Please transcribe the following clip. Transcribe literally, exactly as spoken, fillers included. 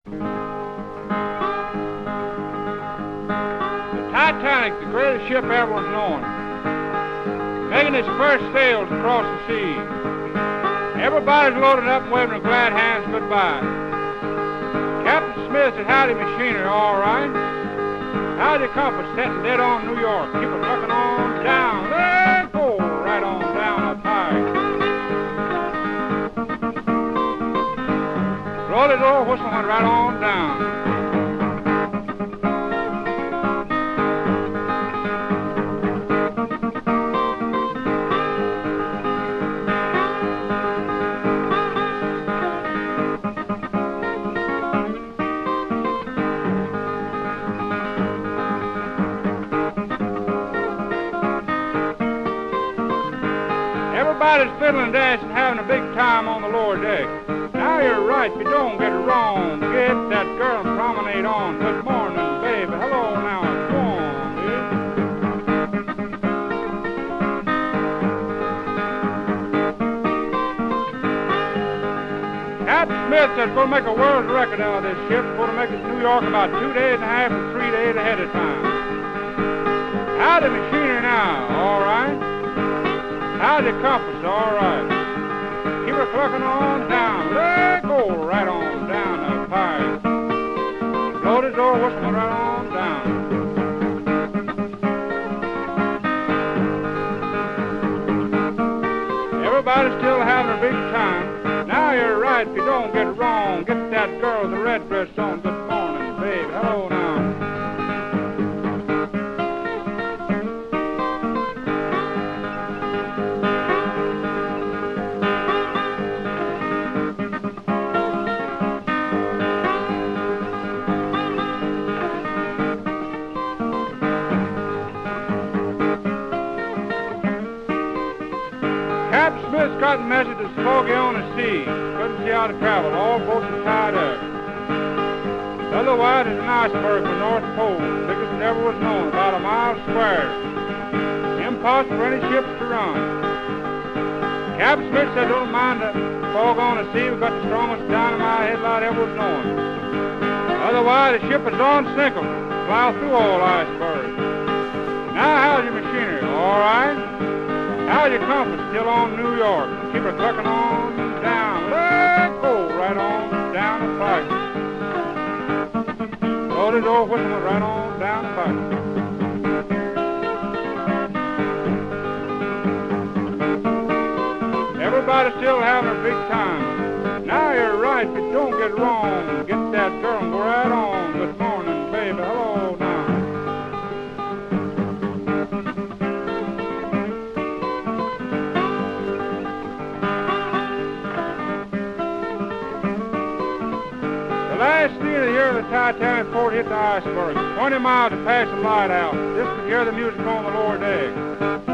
The Titanic, the greatest ship ever was known, making its first sails across the sea. Everybody's loaded up and waving their glad hands goodbye. Captain Smith said, howdy machinery, all right. Howdy compass, setting dead on New York. Keep it trucking on down. Let go, right on down up high. Roll his old whistle went right on down. Everybody's fiddling and dancing, having a big time on the lower deck. Now you're right, you don't get it wrong. Get that girl and promenade on. Good morning, baby. Hello now. Go on, baby. Captain Smith said, going to make a world record out of this ship. Going to make it to New York about two days and a half or three days ahead of time. Howdy machinery now, all right. Howdy compass, all right. Keep her clucking on down. Let go, right on down up high. Load his old whistle right on down. Everybody's still having a big time. Now you're right, if you don't get it wrong. Get that girl with the red dress on. Good morning, baby. Hello now. Captain Smith's got the message that's foggy on the sea. Couldn't see how to travel. All boats are tied up. Otherwise, it's an iceberg from the North Pole, biggest that ever was known, about a mile square. Impossible for any ships to run. Captain Smith said, don't mind the fog on the sea. We've got the strongest dynamite headlight ever was known. Otherwise, the ship is on sinkable. Plow through all icebergs. Now, how's your machinery? All right? How's your compass? Still on New York. Keep her clucking on down. Let go, right on down the pipe. Load his old whistle went right on down the pipe. Everybody's still having a big time. Now you're right, but don't get wrong. Get that girl and go right on. Good morning, baby. Hello now. Last scene of the year of the Titanic before it hit the iceberg. Twenty miles to pass the lighthouse. Just could hear the music on the lower deck.